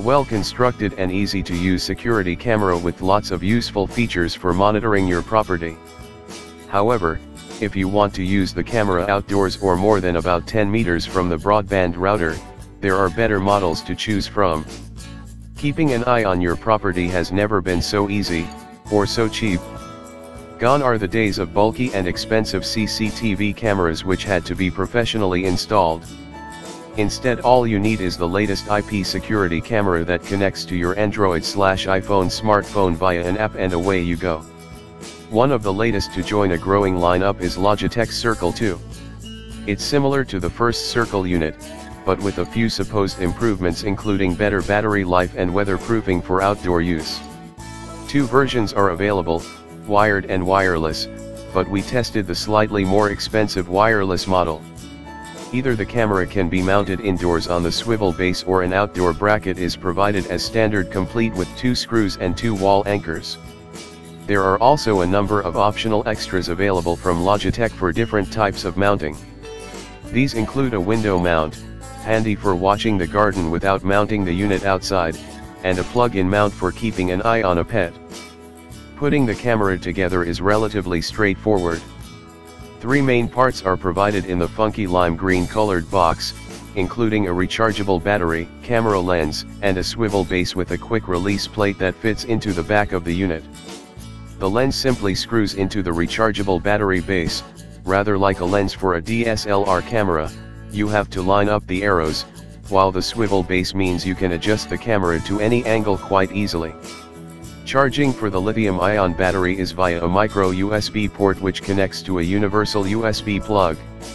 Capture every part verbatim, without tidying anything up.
well-constructed and easy-to-use security camera with lots of useful features for monitoring your property. However, if you want to use the camera outdoors or more than about ten meters from the broadband router, there are better models to choose from. Keeping an eye on your property has never been so easy, or so cheap. Gone are the days of bulky and expensive C C T V cameras which had to be professionally installed. Instead, all you need is the latest I P security camera that connects to your Android slash iPhone smartphone via an app, and away you go. One of the latest to join a growing lineup is Logitech Circle two. It's similar to the first Circle unit, but with a few supposed improvements including better battery life and weatherproofing for outdoor use. Two versions are available, wired and wireless, but we tested the slightly more expensive wireless model. Either the camera can be mounted indoors on the swivel base, or an outdoor bracket is provided as standard, complete with two screws and two wall anchors. There are also a number of optional extras available from Logitech for different types of mounting. These include a window mount, handy for watching the garden without mounting the unit outside, and a plug-in mount for keeping an eye on a pet. Putting the camera together is relatively straightforward. Three main parts are provided in the funky lime green colored box, including a rechargeable battery, camera lens, and a swivel base with a quick release plate that fits into the back of the unit. The lens simply screws into the rechargeable battery base. Rather like a lens for a D S L R camera, you have to line up the arrows, while the swivel base means you can adjust the camera to any angle quite easily. Charging for the lithium-ion battery is via a micro U S B port which connects to a universal U S B plug.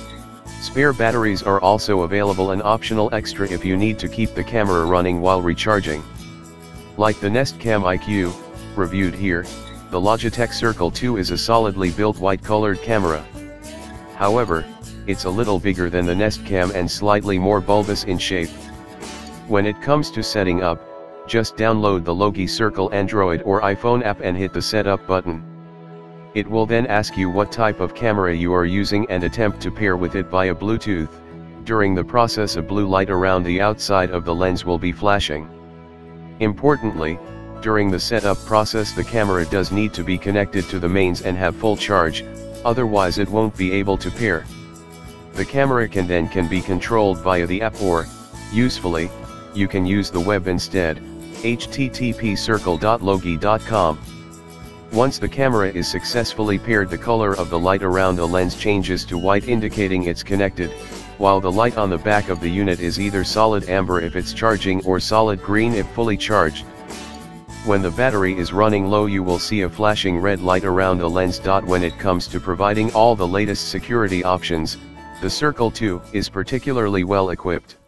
Spare batteries are also available, an optional extra if you need to keep the camera running while recharging. Like the Nest Cam I Q, reviewed here, the Logitech Circle two is a solidly built white-colored camera. However, it's a little bigger than the Nest Cam and slightly more bulbous in shape. When it comes to setting up, just download the Logi Circle Android or iPhone app and hit the setup button. It will then ask you what type of camera you are using and attempt to pair with it via Bluetooth. During the process, a blue light around the outside of the lens will be flashing. Importantly, during the setup process the camera does need to be connected to the mains and have full charge, otherwise it won't be able to pair. The camera can then can be controlled via the app, or, usefully, you can use the web instead, h t t p circle dot logi dot com. Once the camera is successfully paired, the color of the light around the lens changes to white, indicating it's connected, while the light on the back of the unit is either solid amber if it's charging or solid green if fully charged. When the battery is running low, you will see a flashing red light around the lens. When it comes to providing all the latest security options, the Circle two is particularly well equipped.